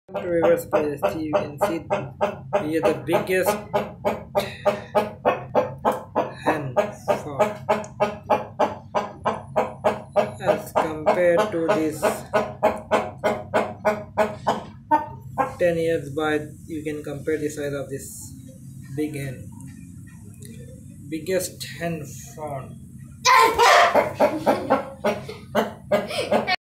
Reverse playlist. You can see here the biggest hen for as compared to this 10 years back. You can compare the size of this big hen, biggest hen fawn.